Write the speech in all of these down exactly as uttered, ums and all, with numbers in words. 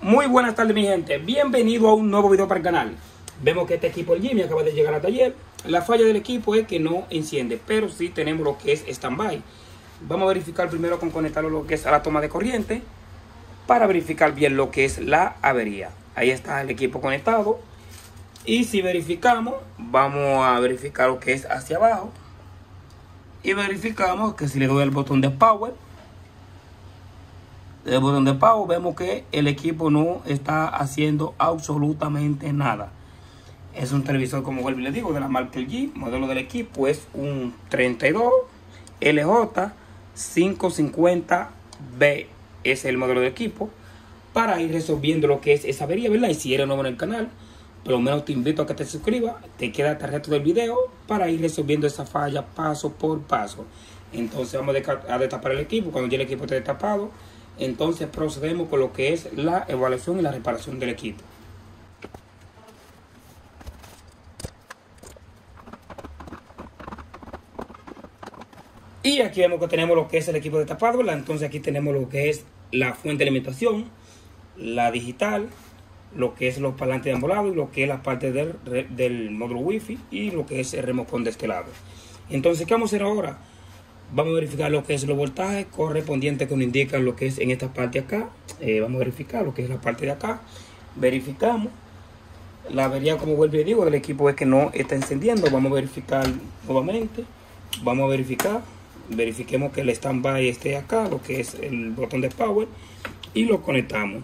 Muy buenas tardes, mi gente, bienvenido a un nuevo video para el canal. Vemos que este equipo, el Jimmy, acaba de llegar al taller. La falla del equipo es que no enciende, pero sí tenemos lo que es standby. Vamos a verificar primero con conectarlo lo que es a la toma de corriente, para verificar bien lo que es la avería. Ahí está el equipo conectado. Y si verificamos, vamos a verificar lo que es hacia abajo. Y verificamos que si le doy el botón de power, el botón de power, vemos que el equipo no está haciendo absolutamente nada. Es un televisor, como vuelvo y le digo, de la marca L G. Modelo del equipo es un treinta y dos L J quinientos cincuenta B. Es el modelo del equipo, para ir resolviendo lo que es esa avería, ¿verdad? Y si eres nuevo en el canal, por lo menos te invito a que te suscribas, te queda hasta el resto del video para ir resolviendo esa falla paso por paso. Entonces vamos a destapar el equipo. Cuando ya el equipo esté destapado, entonces procedemos con lo que es la evaluación y la reparación del equipo. Y aquí vemos que tenemos lo que es el equipo destapado, ¿verdad? Entonces aquí tenemos lo que es la fuente de alimentación, la digital, lo que es los parlantes de ambos lados, y lo que es la parte del, del módulo wifi y lo que es el remocón de este lado. Entonces, ¿qué vamos a hacer ahora? Vamos a verificar lo que es los voltajes correspondientes que nos indican lo que es en esta parte acá. Eh, vamos a verificar lo que es la parte de acá. Verificamos. La avería, como vuelvo y digo, del equipo es que no está encendiendo. Vamos a verificar nuevamente. Vamos a verificar. Verifiquemos que el standby esté acá, lo que es el botón de power, y lo conectamos.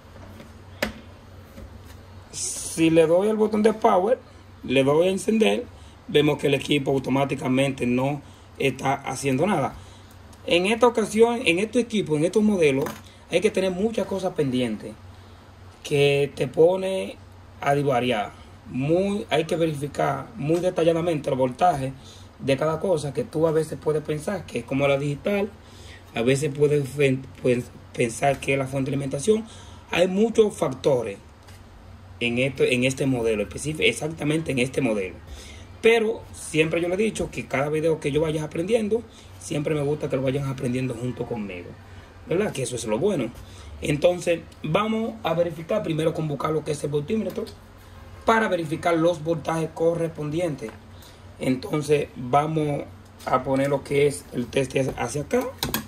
Si le doy al botón de power, le doy a encender, vemos que el equipo automáticamente no está haciendo nada. En esta ocasión, en estos equipos, en estos modelos, hay que tener muchas cosas pendientes que te pone a divariar. Muy, hay que verificar muy detalladamente los voltajes de cada cosa, que tú a veces puedes pensar que es como la digital, a veces puedes pues, pensar que es la fuente de alimentación. Hay muchos factores en, esto, en este modelo específico, exactamente en este modelo. Pero siempre yo le he dicho que cada video que yo vaya aprendiendo, siempre me gusta que lo vayan aprendiendo junto conmigo, ¿verdad? Que eso es lo bueno. Entonces vamos a verificar primero con buscar lo que es el voltímetro, para verificar los voltajes correspondientes. Entonces vamos a poner lo que es el teste hacia acá.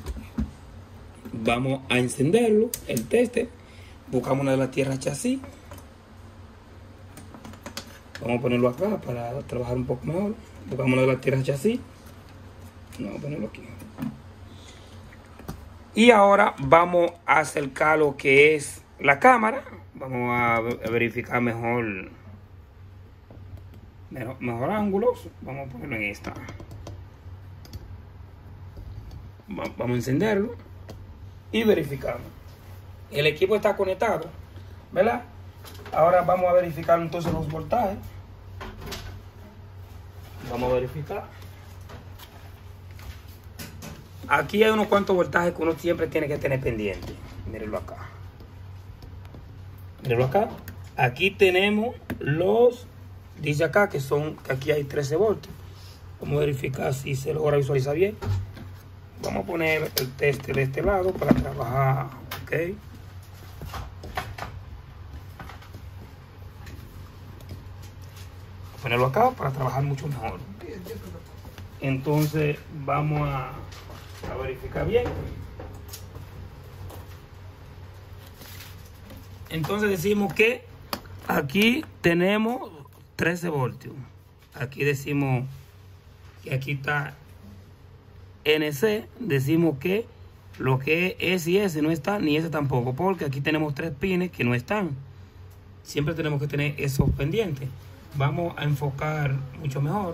Vamos a encenderlo, el teste. Buscamos una de las tierras chasis. Vamos a ponerlo acá para trabajar un poco mejor. Buscamos una de las tierras chasis. Vamos a ponerlo aquí. Y ahora vamos a acercar lo que es la cámara. Vamos a verificar mejor Mejor, mejor ángulos. Vamos a ponerlo en esta. Vamos a encenderlo y verificamos. El equipo está conectado, ¿verdad? Ahora vamos a verificar entonces los voltajes. Vamos a verificar. Aquí hay unos cuantos voltajes que uno siempre tiene que tener pendiente. Mírenlo acá. Mírenlo acá. Aquí tenemos los... Dice acá que son, que aquí hay trece voltios. Vamos a verificar si se logra visualizar bien. Vamos a poner el teste de este lado para trabajar. Ok. Ponerlo acá para trabajar mucho mejor. Entonces vamos a, a verificar bien. Entonces decimos que aquí tenemos trece voltios. Aquí decimos que aquí está N C. Decimos que lo que es S y S no está, ni S tampoco, porque aquí tenemos tres pines que no están. Siempre tenemos que tener esos pendientes. Vamos a enfocar mucho mejor.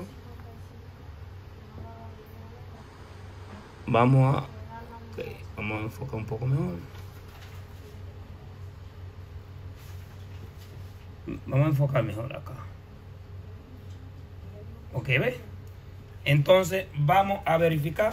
Vamos a, okay, vamos a enfocar un poco mejor. Vamos a enfocar mejor acá. Ok, ¿ves? Entonces vamos a verificar.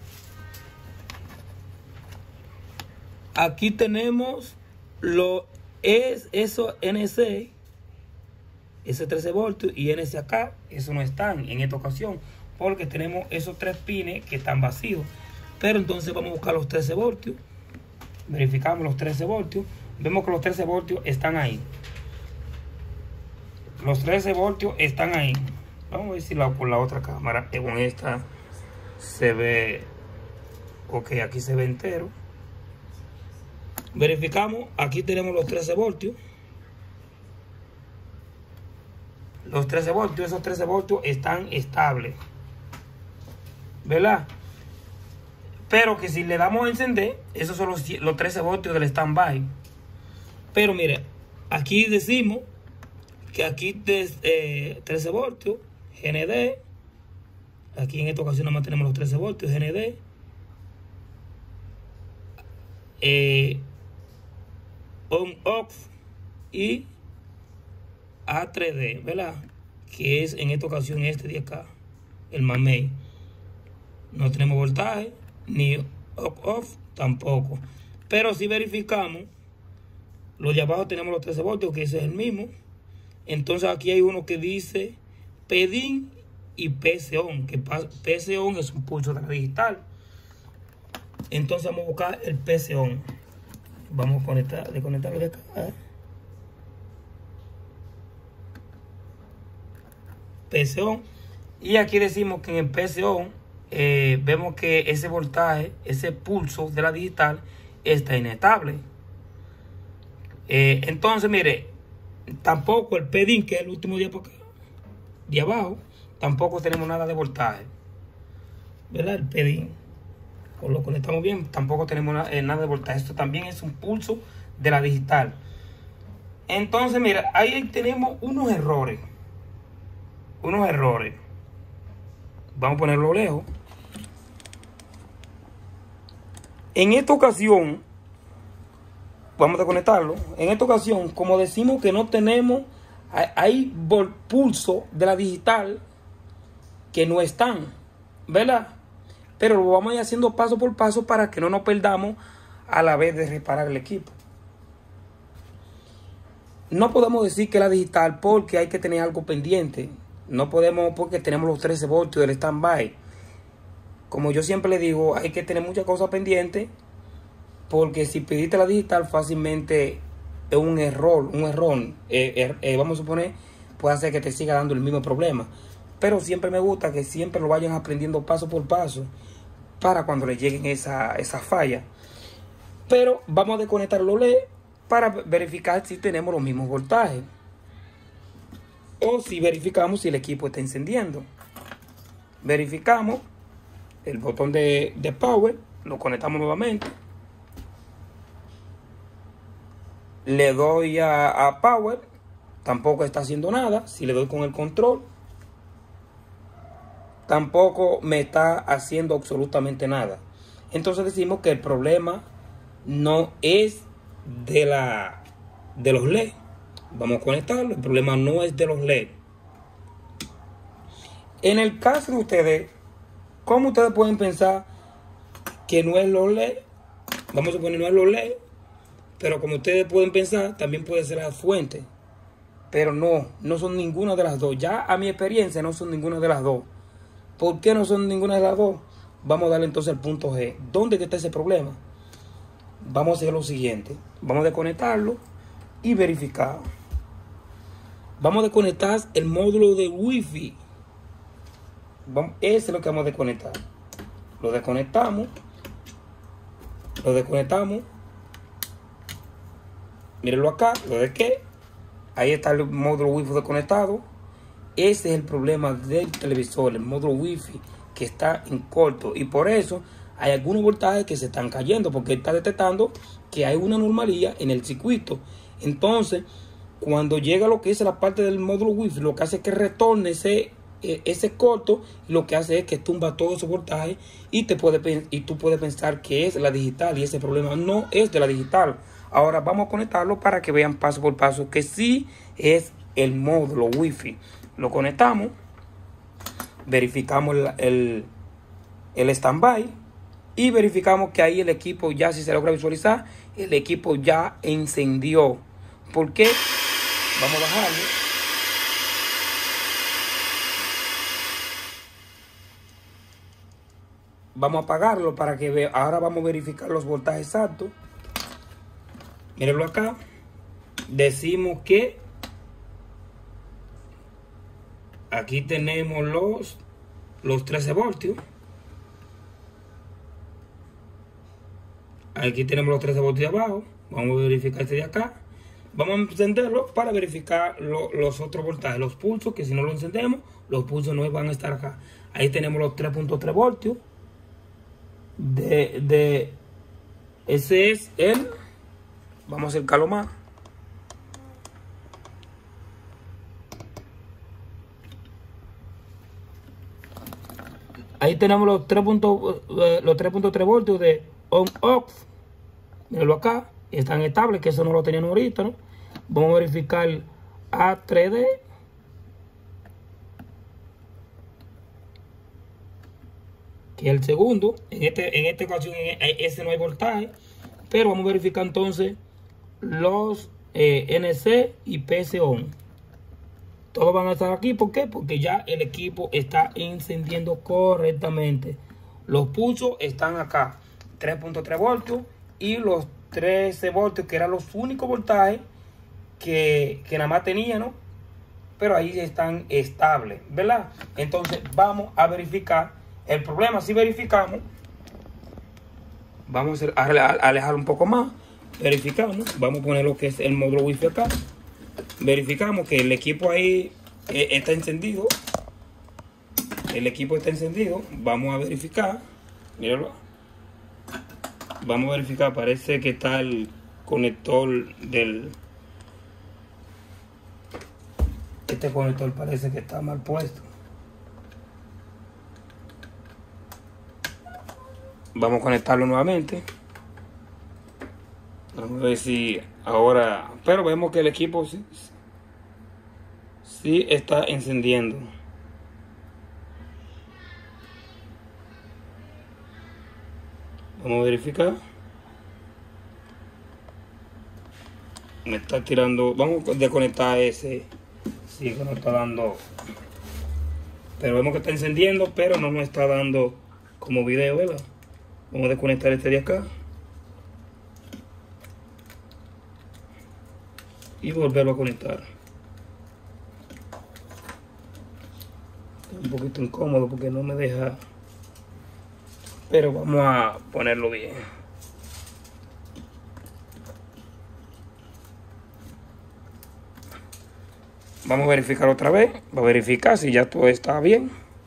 Aquí tenemos lo es eso N C, ese trece voltios, y N C acá. Eso no están en esta ocasión, porque tenemos esos tres pines que están vacíos. Pero entonces vamos a buscar los trece voltios. Verificamos los trece voltios. vemos que los trece voltios están ahí. Los trece voltios están ahí. Vamos a ver si la, por la otra cámara, con esta se ve. Ok, aquí se ve entero. Verificamos, aquí tenemos los trece voltios. Los trece voltios, esos trece voltios están estables, ¿verdad? Pero que si le damos a encender, esos son los, los trece voltios del standby. Pero mire, aquí decimos que aquí de, eh, trece voltios, G N D. Aquí en esta ocasión nada más tenemos los trece voltios, G N D. Eh, on off y A tres D, ¿verdad? Que es en esta ocasión este de acá, el mamey. No tenemos voltaje, ni off off tampoco. Pero si verificamos, los de abajo tenemos los trece voltios, que ese es el mismo. Entonces aquí hay uno que dice P D I N y P C on, que P C on es un pulso de la digital. Entonces vamos a buscar el P C on. Vamos a conectar, desconectarlo de acá. ¿eh? P C on. Y aquí decimos que en el P C on eh, vemos que ese voltaje, ese pulso de la digital está inestable. Eh, entonces, mire, tampoco el P D I N, que es el último día por acá, de abajo, tampoco tenemos nada de voltaje. ¿Verdad? El P D I N. O lo conectamos bien, tampoco tenemos nada, eh, nada de voltaje. Esto también es un pulso de la digital. Entonces, mira, ahí tenemos unos errores. Unos errores. Vamos a ponerlo lejos. En esta ocasión, vamos a conectarlo. En esta ocasión, como decimos que no tenemos, hay, hay pulso de la digital que no están, ¿verdad? Pero lo vamos a ir haciendo paso por paso para que no nos perdamos a la vez de reparar el equipo. No podemos decir que la digital porque hay que tener algo pendiente. No podemos porque tenemos los trece voltios del standby. Como yo siempre le digo, hay que tener muchas cosas pendientes porque si pediste la digital fácilmente es un error, un error. Eh, eh, eh, vamos a suponer, puede hacer que te siga dando el mismo problema. Pero siempre me gusta que siempre lo vayan aprendiendo paso por paso para cuando le lleguen esa, esa falla. Pero vamos a desconectar los L E D para verificar si tenemos los mismos voltajes. O si verificamos si el equipo está encendiendo. Verificamos el botón de, de power, lo conectamos nuevamente. Le doy a, a power, tampoco está haciendo nada. Si le doy con el control, tampoco me está haciendo absolutamente nada. Entonces decimos que el problema no es de, la, de los L E D. Vamos a conectarlo. El problema no es de los L E D. En el caso de ustedes, ¿cómo ustedes pueden pensar que no es los L E D? Vamos a poner no es los L E D. Pero como ustedes pueden pensar, también puede ser la fuente. Pero no, no son ninguna de las dos. Ya a mi experiencia no son ninguna de las dos. ¿Por qué no son ninguna de las dos? Vamos a darle entonces el punto G. ¿Dónde está ese problema? Vamos a hacer lo siguiente. Vamos a desconectarlo y verificar. Vamos a desconectar el módulo de Wi-Fi. Vamos, ese es lo que vamos a desconectar. Lo desconectamos. Lo desconectamos. Mírenlo acá. Lo de qué. Ahí está el módulo Wi-Fi desconectado. Ese es el problema del televisor, el módulo Wi-Fi que está en corto. Y por eso hay algunos voltajes que se están cayendo porque está detectando que hay una anomalía en el circuito. Entonces, cuando llega lo que es la parte del módulo Wi-Fi, lo que hace es que retorne ese, ese corto. Y lo que hace es que tumba todo ese voltaje y, te puede, y tú puedes pensar que es la digital. Y ese problema no es de la digital. Ahora vamos a conectarlo para que vean paso por paso que sí es el módulo Wi-Fi. Lo conectamos, verificamos el, el, el standby y verificamos que ahí el equipo ya, si se logra visualizar, el equipo ya encendió. ¿Por qué? Vamos a bajarlo. Vamos a apagarlo para que vea. Ahora vamos a verificar los voltajes exactos. Mírenlo acá. Decimos que aquí tenemos los, los trece voltios. Aquí tenemos los trece voltios de abajo. Vamos a verificar este de acá. Vamos a encenderlo para verificar lo, los otros voltajes, los pulsos, que si no lo encendemos, los pulsos no van a estar acá. Ahí tenemos los tres punto tres voltios. De, de, ese es el, vamos a acercarlo más. Ahí tenemos los tres punto tres voltios de on-off. Mírenlo acá. Están estables, que eso no lo tenían ahorita, ¿no? Vamos a verificar A tres D. Que es el segundo. En, este, en esta ocasión, ese no hay voltaje. Pero vamos a verificar entonces los eh, N C y P S on. Todos van a estar aquí. ¿Por qué? Porque ya el equipo está encendiendo correctamente. Los pulsos están acá. tres punto tres voltios y los trece voltios, que eran los únicos voltajes que, que nada más tenía, ¿no? Pero ahí están estables, ¿verdad? Entonces vamos a verificar el problema. Si verificamos, vamos a alejar un poco más. Verificamos, vamos a poner lo que es el módulo wifi acá. Verificamos que el equipo ahí eh, está encendido. El equipo está encendido. Vamos a verificar. Míralo. Vamos a verificar, parece que está el conector del... Este conector parece que está mal puesto. Vamos a conectarlo nuevamente. Vamos a ver si ahora... Pero vemos que el equipo sí, sí está encendiendo. Vamos a verificar. Me está tirando. Vamos a desconectar ese. Sí que nos está dando. Pero vemos que está encendiendo, pero no nos está dando como video, ¿verdad? Vamos a desconectar este de acá. Y volverlo a conectar. Un poquito incómodo porque no me deja. Pero vamos a ponerlo bien. Vamos a verificar otra vez. Va a verificar si ya todo está bien.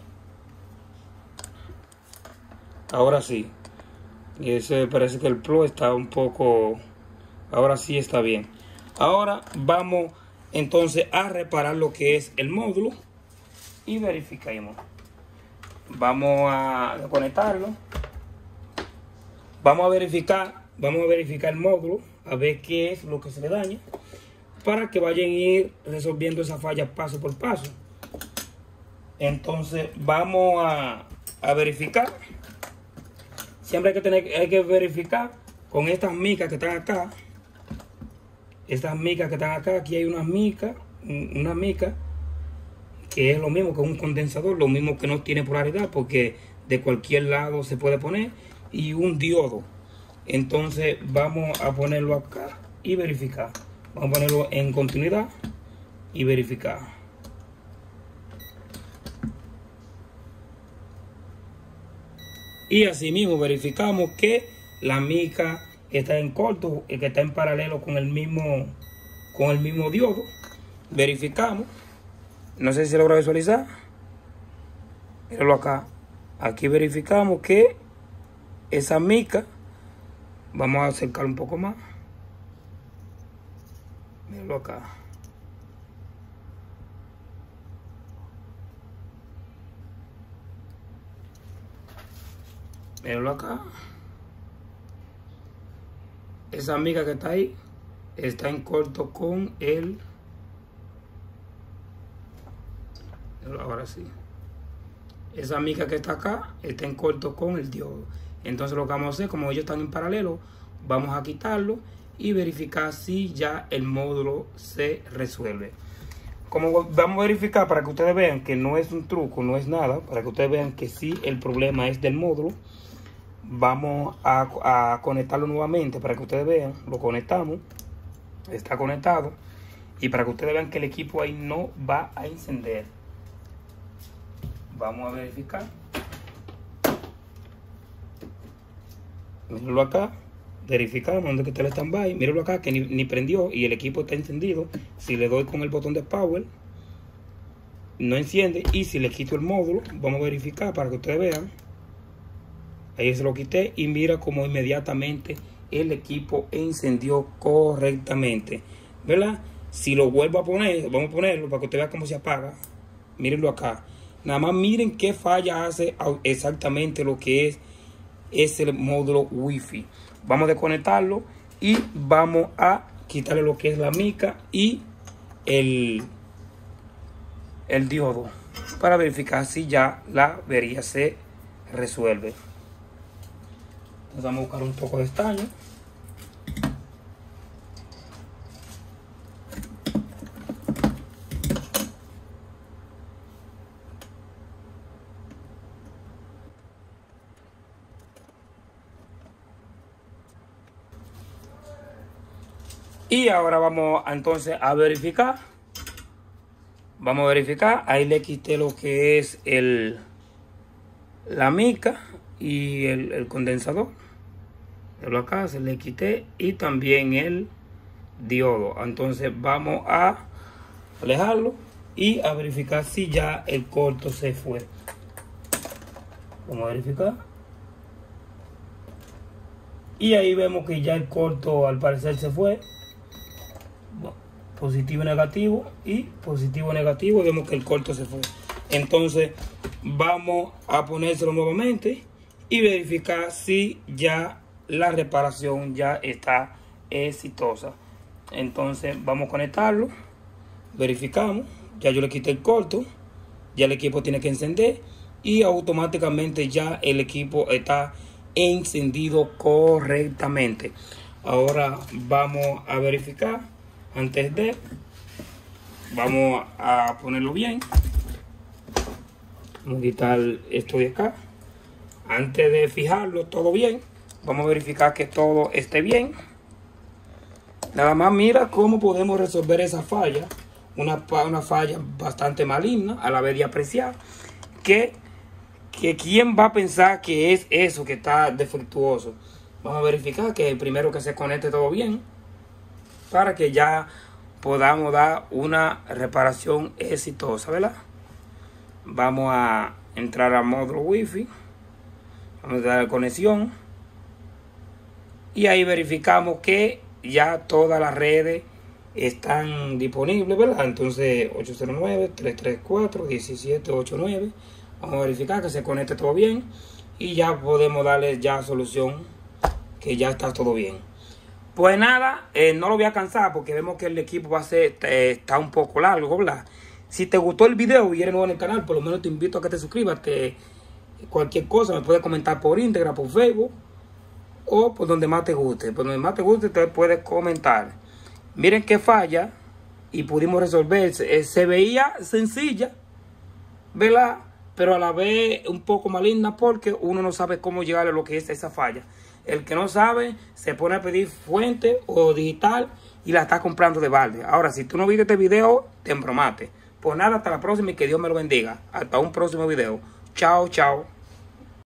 Ahora sí. Y ese parece que el plug está un poco... Ahora sí está bien. Ahora vamos entonces a reparar lo que es el módulo. Y verificamos. Vamos a conectarlo. Vamos a verificar, vamos a verificar el módulo, a ver qué es lo que se le daña, para que vayan a ir resolviendo esa falla paso por paso. Entonces vamos a, a verificar. Siempre hay que tener, hay que verificar con estas micas que están acá. Estas micas que están acá, aquí hay unas micas, una mica que es lo mismo que un condensador, lo mismo que no tiene polaridad porque de cualquier lado se puede poner, y un diodo. Entonces vamos a ponerlo acá y verificar. Vamos a ponerlo en continuidad y verificar. Y así mismo verificamos que la mica está en corto, que está en paralelo con el mismo con el mismo diodo. Verificamos. No sé si se logra visualizar. Míralo acá. Aquí verificamos que esa mica, vamos a acercar un poco más. Míralo acá. Míralo acá. Esa mica que está ahí está en corto con el... Ahora sí. Esa mica que está acá está en corto con el diodo. Entonces lo que vamos a hacer, como ellos están en paralelo, vamos a quitarlo y verificar si ya el módulo se resuelve. Como vamos a verificar para que ustedes vean que no es un truco, no es nada, para que ustedes vean que sí el problema es del módulo, vamos a, a conectarlo nuevamente para que ustedes vean. Lo conectamos. está conectado. Y para que ustedes vean que el equipo ahí no va a encender, vamos a verificar. Mírenlo acá, verificamos donde que está el standby. Mírenlo acá que ni, ni prendió y el equipo está encendido. Si le doy con el botón de power, no enciende. Y si le quito el módulo, vamos a verificar para que ustedes vean. Ahí se lo quité y mira cómo inmediatamente el equipo encendió correctamente, ¿verdad? Si lo vuelvo a poner, vamos a ponerlo para que usted vea cómo se apaga. Mírenlo acá. Nada más miren qué falla hace exactamente lo que es, es el módulo Wi-Fi. Vamos a desconectarlo y vamos a quitarle lo que es la mica y el, el diodo para verificar si ya la avería se resuelve. Entonces vamos a buscar un poco de estaño. Y ahora vamos a, entonces a verificar. Vamos a verificar. Ahí le quité lo que es el la mica y el, el condensador. Pero acá se le quité y también el diodo. Entonces vamos a alejarlo y a verificar si ya el corto se fue. Vamos a verificar. Y ahí vemos que ya el corto al parecer se fue. Positivo y negativo y positivo y negativo. Vemos que el corto se fue. Entonces vamos a ponérselo nuevamente y verificar si ya la reparación ya está exitosa. Entonces vamos a conectarlo, verificamos, ya yo le quité el corto, ya el equipo tiene que encender y automáticamente ya el equipo está encendido correctamente. Ahora vamos a verificar. Antes de, vamos a ponerlo bien. Vamos a quitar esto de acá. Antes de fijarlo todo bien, vamos a verificar que todo esté bien. Nada más mira cómo podemos resolver esa falla. Una, una falla bastante maligna, a la vez de apreciar. Que, que quién va a pensar que es eso que está defectuoso. Vamos a verificar que primero que se conecte todo bien, para que ya podamos dar una reparación exitosa, ¿verdad? Vamos a entrar al módulo Wi-Fi, vamos a dar conexión y ahí verificamos que ya todas las redes están disponibles, ¿verdad? Entonces ocho cero nueve, tres tres cuatro, uno siete ocho nueve, vamos a verificar que se conecte todo bien y ya podemos darle ya solución, que ya está todo bien. Pues nada, eh, no lo voy a cansar porque vemos que el equipo va a ser, eh, está un poco largo, ¿verdad? Si te gustó el video y eres nuevo en el canal, por lo menos te invito a que te suscribas. Que cualquier cosa me puedes comentar por Instagram, por Facebook o por donde más te guste. Por donde más te guste te puedes comentar. Miren qué falla y pudimos resolverse. Eh, se veía sencilla, ¿verdad? Pero a la vez un poco maligna porque uno no sabe cómo llegar a lo que es esa falla. El que no sabe se pone a pedir fuente o digital y la está comprando de balde. Ahora, si tú no viste este video, te embromaste. Pues nada, hasta la próxima y que Dios me lo bendiga. Hasta un próximo video. Chao, chao.